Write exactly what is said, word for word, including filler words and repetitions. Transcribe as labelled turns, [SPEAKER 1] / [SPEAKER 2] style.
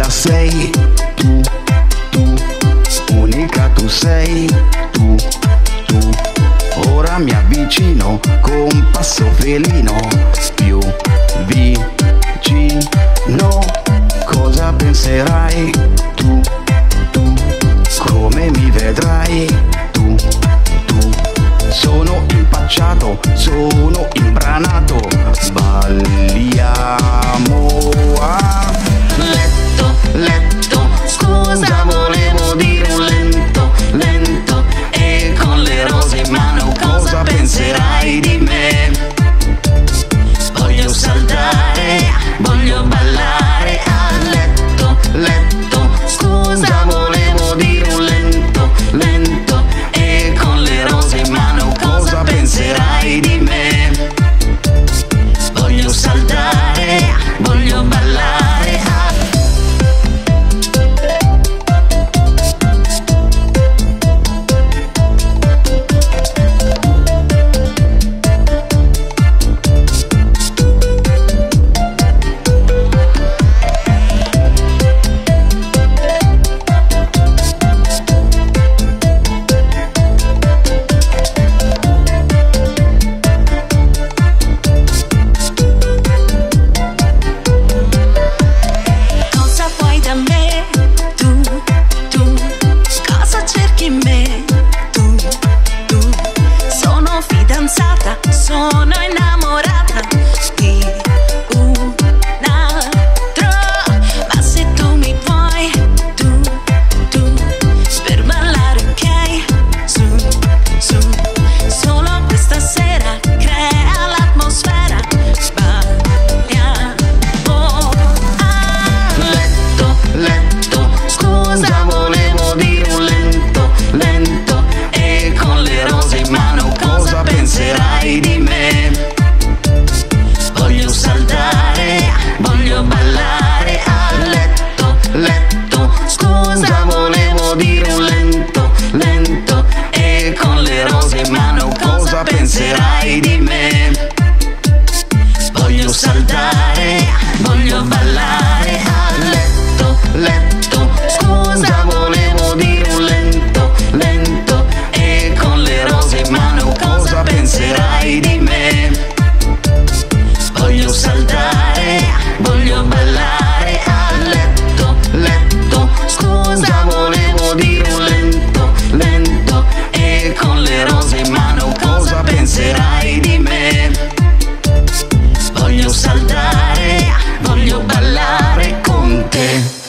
[SPEAKER 1] bella sei, tu, tu, unica tu sei, tu, tu. Ora mi avvicino con passo felino, più vicino. Cosa penserai tu, tu, come mi vedrai tu, tu. Sono impacciato, sono imbranato, balliamo a letto, letto. Scusa, volevo dire un lento, lento, e con le rose in mano cosa penserai di me? Voglio saltare, voglio ballare a letto, letto. Scusa, volevo dire un lento, lento, e con le rose in mano cosa penserai di me? Voglio saltare, voglio ballare a sono innamorata di un altro, ma se tu mi vuoi, tu, tu, per ballare, ok, su, su, solo questa sera crea l'atmosfera, balliamo a letto, letto. Scusa, volevo dire un lento, lento, e con le rose in mano cosa penserai di me? Voglio saltare, voglio ballare a letto, letto. Scusa, volevo dire un lento, lento, e con le rose in mano cosa penserai di me? Voglio saltare, voglio ballare a letto, letto. Scusa, volevo dire un lento, lento, e con le rose in mano cosa penserai di me? Voglio saltare, voglio ballare a letto, letto. Scusa, volevo dire un lento, lento, e con le rose in mano cosa penserai di me? Voglio saltare, voglio ballare con te.